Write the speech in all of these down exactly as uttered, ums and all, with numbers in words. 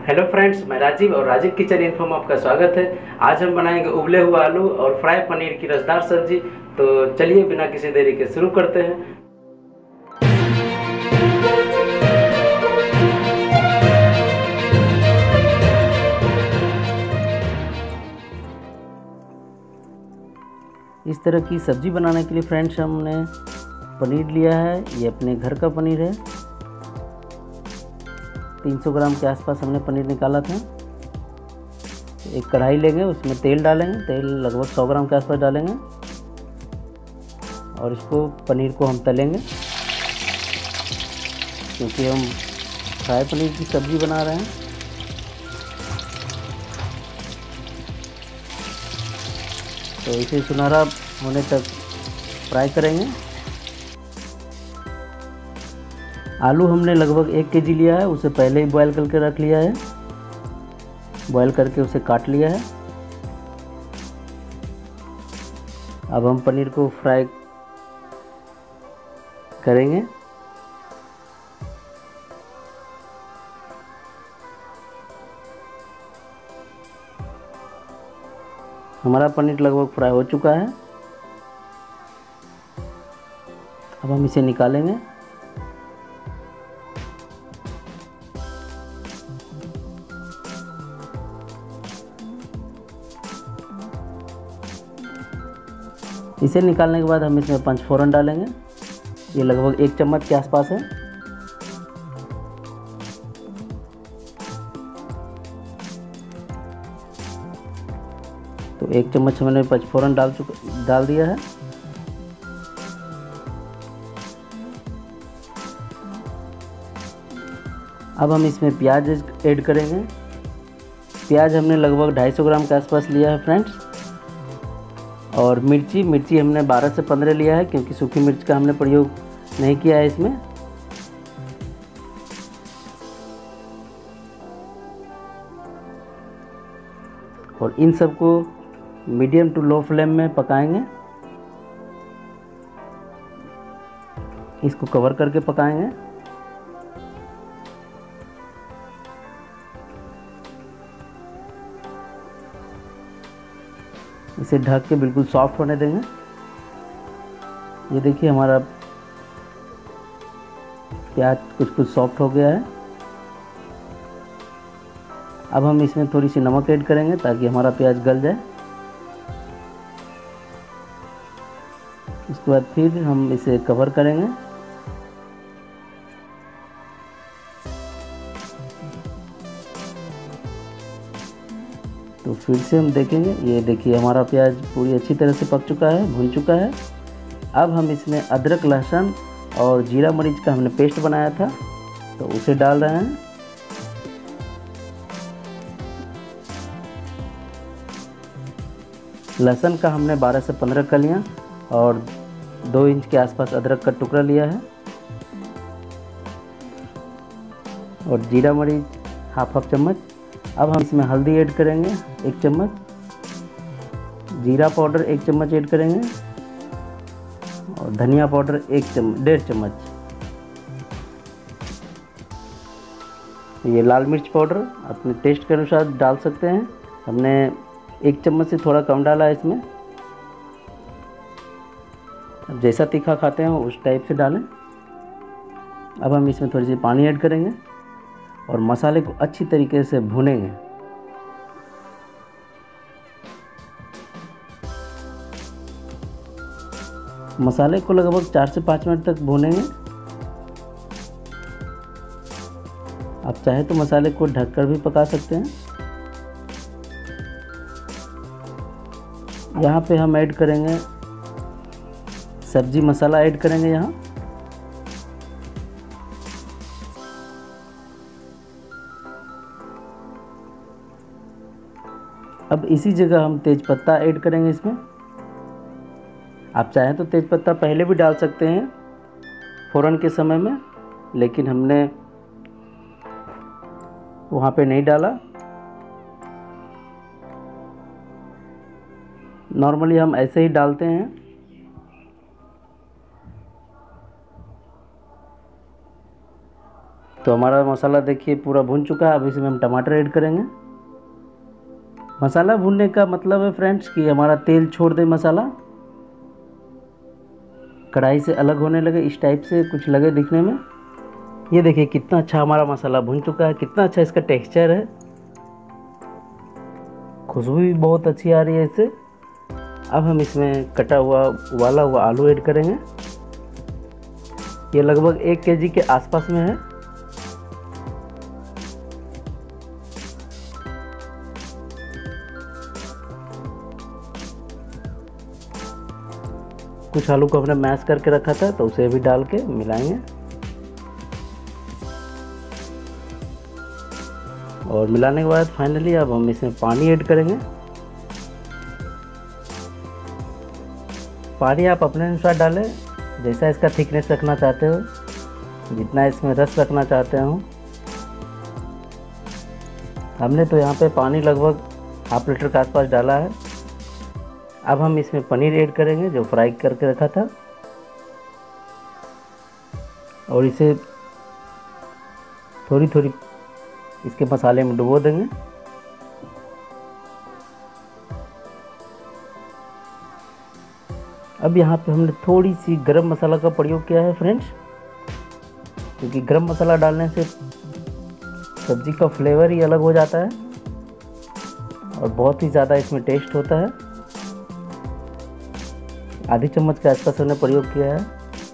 Hello friends, मैं राजीव और Rajiv kitchen info में आपका स्वागत है। आज हम बनाएंगे उबले हुए आलू और फ्राई पनीर की रसदार सब्जी। तो चलिए बिना किसी देरी के शुरू करते हैं। इस तरह की सब्जी बनाने के लिए फ्रेंड्स हमने पनीर लिया है। ये अपने घर का पनीर है। तीन सौ ग्राम के आसपास हमने पनीर निकाला था। एक कढ़ाई लेंगे, उसमें तेल डालेंगे। तेल लगभग सौ ग्राम के आसपास डालेंगे और इसको पनीर को हम तलेंगे, क्योंकि हम फ्राई पनीर की सब्ज़ी बना रहे हैं। तो इसे सुनहरा होने तक फ्राई करेंगे। आलू हमने लगभग एक केजी लिया है, उसे पहले ही बॉयल करके रख लिया है। बॉयल करके उसे काट लिया है। अब हम पनीर को फ्राई करेंगे। हमारा पनीर लगभग फ्राई हो चुका है। अब हम इसे निकालेंगे। इसे निकालने के बाद हम इसमें पंचफोरन डालेंगे। ये लगभग एक चम्मच के आसपास है। तो एक चम्मच हमने पंचफोरन डाल चुका डाल दिया है। अब हम इसमें प्याज ऐड करेंगे। प्याज हमने लगभग दो सौ पचास ग्राम के आसपास लिया है फ्रेंड्स। और मिर्ची मिर्ची हमने बारह से पंद्रह लिया है, क्योंकि सूखी मिर्च का हमने प्रयोग नहीं किया है इसमें। और इन सबको मीडियम टू लो फ्लेम में पकाएंगे। इसको कवर करके पकाएंगे। इसे ढक के बिल्कुल सॉफ्ट होने देंगे। ये देखिए हमारा प्याज कुछ कुछ सॉफ्ट हो गया है। अब हम इसमें थोड़ी सी नमक ऐड करेंगे ताकि हमारा प्याज गल जाए। उसके बाद फिर हम इसे कवर करेंगे। तो फिर से हम देखेंगे। ये देखिए हमारा प्याज पूरी अच्छी तरह से पक चुका है, भुन चुका है। अब हम इसमें अदरक, लहसुन और जीरा मरीच का हमने पेस्ट बनाया था, तो उसे डाल रहे हैं। लहसुन का हमने बारह से पंद्रह कलियां और दो इंच के आसपास अदरक का टुकड़ा लिया है। और जीरा मरीच हाफ हाफ चम्मच। अब हम इसमें हल्दी ऐड करेंगे एक चम्मच। जीरा पाउडर एक चम्मच ऐड करेंगे। और धनिया पाउडर एक चम्मच डेढ़ चम्मच। ये लाल मिर्च पाउडर अपने टेस्ट के अनुसार डाल सकते हैं। हमने एक चम्मच से थोड़ा कम डाला है इसमें। अब जैसा तीखा खाते हैं उस टाइप से डालें। अब हम इसमें थोड़ी सी पानी ऐड करेंगे और मसाले को अच्छी तरीके से भूनेंगे। मसाले को लगभग चार से पाँच मिनट तक भूनेंगे। आप चाहे तो मसाले को ढककर भी पका सकते हैं। यहाँ पे हम ऐड करेंगे सब्जी मसाला ऐड करेंगे यहाँ। अब इसी जगह हम तेज़पत्ता ऐड करेंगे इसमें। आप चाहें तो तेज़पत्ता पहले भी डाल सकते हैं फ़ौरन के समय में, लेकिन हमने वहाँ पे नहीं डाला। नॉर्मली हम ऐसे ही डालते हैं। तो हमारा मसाला देखिए पूरा भुन चुका है। अब इसमें हम टमाटर ऐड करेंगे। मसाला भूनने का मतलब है फ्रेंड्स कि हमारा तेल छोड़ दे, मसाला कढ़ाई से अलग होने लगे, इस टाइप से कुछ लगे दिखने में। ये देखिए कितना अच्छा हमारा मसाला भुन चुका है, कितना अच्छा इसका टेक्सचर है, खुशबू भी बहुत अच्छी आ रही है इससे। अब हम इसमें कटा हुआ उबाला हुआ आलू ऐड करेंगे। ये लगभग एक केजी के आसपास में है। कुछ आलू को हमने मैश करके रखा था तो उसे भी डाल के मिलाएंगे और मिलाने के बाद फाइनली अब हम इसमें पानी ऐड करेंगे। पानी आप अपने अनुसार डालें, जैसा इसका थिकनेस रखना चाहते हो, जितना इसमें रस रखना चाहते हो। हमने तो यहाँ पे पानी लगभग हाफ लीटर के आसपास डाला है। अब हम इसमें पनीर ऐड करेंगे जो फ्राई करके रखा था और इसे थोड़ी थोड़ी इसके मसाले में डुबो देंगे। अब यहाँ पे हमने थोड़ी सी गरम मसाला का प्रयोग किया है फ्रेंड्स, क्योंकि गरम मसाला डालने से सब्जी का फ्लेवर ही अलग हो जाता है और बहुत ही ज़्यादा इसमें टेस्ट होता है। आधी चम्मच के आसपास हमने प्रयोग किया है।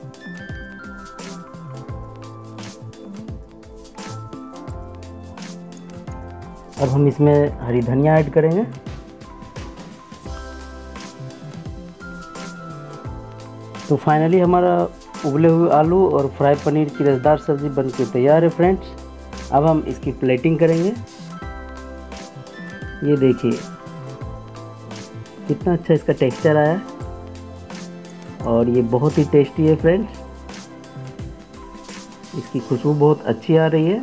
अब हम इसमें हरी धनिया ऐड करेंगे। तो फाइनली हमारा उबले हुए आलू और फ्राई पनीर की रसदार सब्ज़ी बनके तैयार है फ्रेंड्स। अब हम इसकी प्लेटिंग करेंगे। ये देखिए कितना अच्छा इसका टेक्सचर आया है और ये बहुत ही टेस्टी है फ्रेंड्स। इसकी खुशबू बहुत अच्छी आ रही है।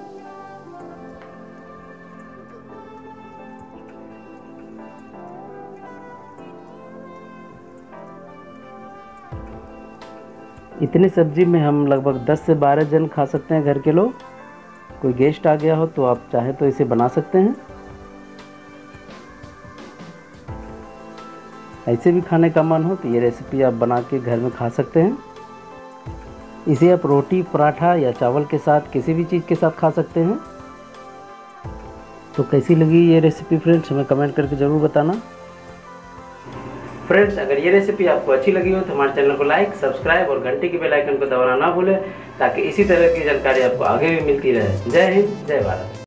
इतने सब्जी में हम लगभग दस से बारह जन खा सकते हैं घर के लोग। कोई गेस्ट आ गया हो तो आप चाहे तो इसे बना सकते हैं। ऐसे भी खाने का मन हो तो ये रेसिपी आप बना के घर में खा सकते हैं। इसे आप रोटी, पराठा या चावल के साथ, किसी भी चीज़ के साथ खा सकते हैं। तो कैसी लगी ये रेसिपी फ्रेंड्स, हमें कमेंट करके ज़रूर बताना। फ्रेंड्स अगर ये रेसिपी आपको अच्छी लगी हो तो हमारे चैनल को लाइक, सब्सक्राइब और घंटी के बेल आइकन को दबाना ना भूलें, ताकि इसी तरह की जानकारी आपको आगे भी मिलती रहे। जय हिंद, जय भारत।